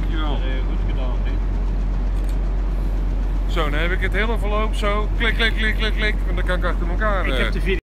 dankjewel. Goed gedaan, hè. Zo, dan heb ik het hele verloop zo, klik, klik, klik, klik, klik, en dan kan ik achter elkaar. Ik heb de video